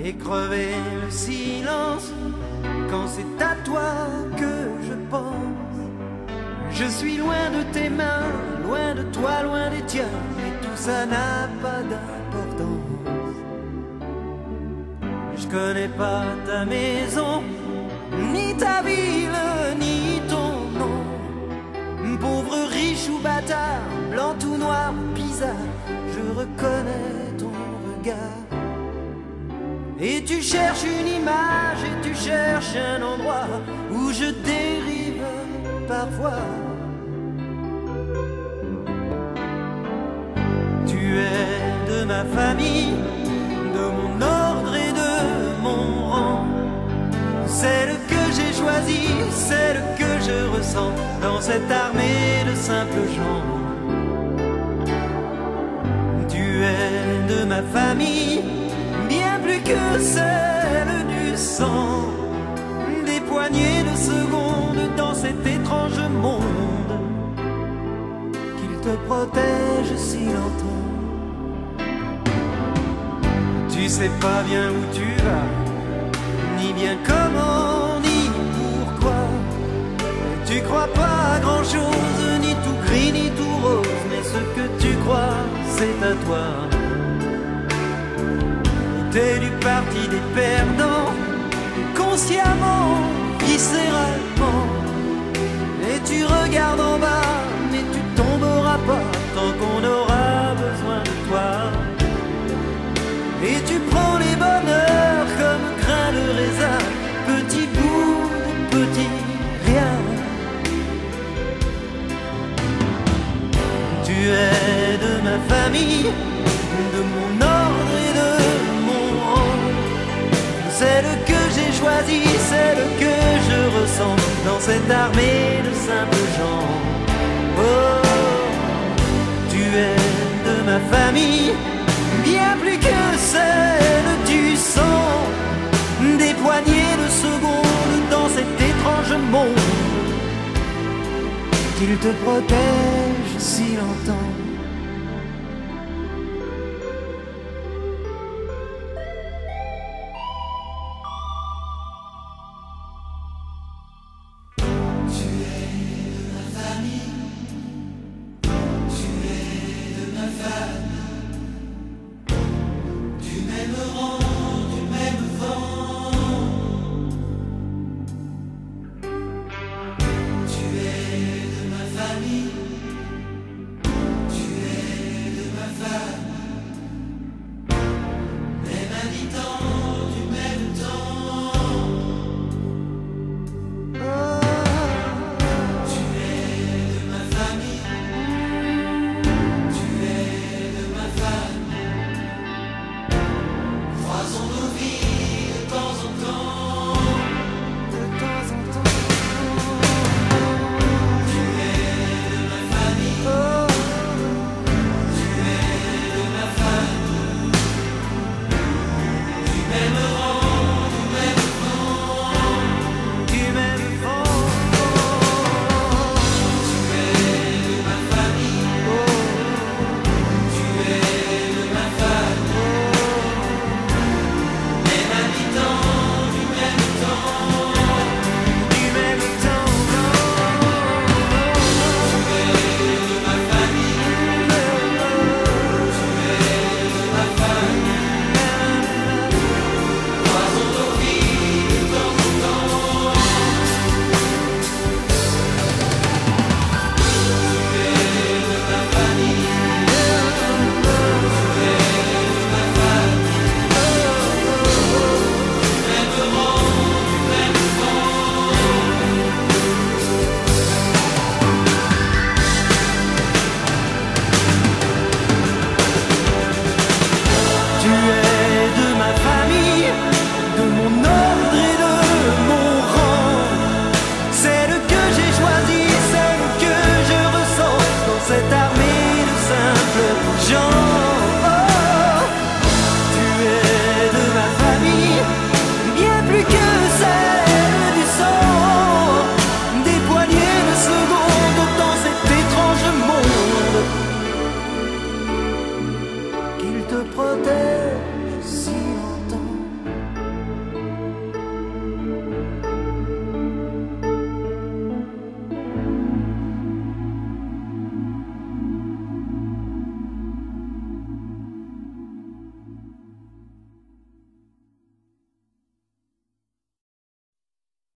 et crever le silence quand c'est à toi que je pense. Je suis loin de tes mains, loin de toi, loin des tiens, et tout ça n'a pas d'importance. Je connais pas ta maison, ni ta ville, ni ton nom. Pauvre, riche ou bâtard, blanc ou noir, bizarre, je reconnais ton regard. Et tu cherches une image, et tu cherches un endroit où je dérive parfois. Tu es de ma famille, de mon ordre et de mon rang. Celle que j'ai choisie, celle que je ressens dans cette armée de simples gens. Tu es de ma famille, bien plus que celle du sang. Des poignées de secondes dans cet étrange monde, qu'il te protège si longtemps. Tu sais pas bien où tu vas, ni bien comment, ni pourquoi. Tu crois pas à grand chose, ni tout gris, ni tout rose, mais ce que tu crois, c'est à toi. T'es du parti des perdants, consciemment, viscéralement. Et tu regardes en bas, mais tu tomberas pas tant qu'on aura besoin de toi. Et tu prends les bonheurs comme grain de raisin, petit bout de petit rien. Tu es de ma famille, de mon ordre et de mon rang. Celle que j'ai choisie, celle que je ressens dans cette armée de simples gens. Oh, tu es de ma famille, bien plus que celle du sang. Des poignées de secondes dans cet étrange monde, qu'il te protège si longtemps. Tu m'aimeras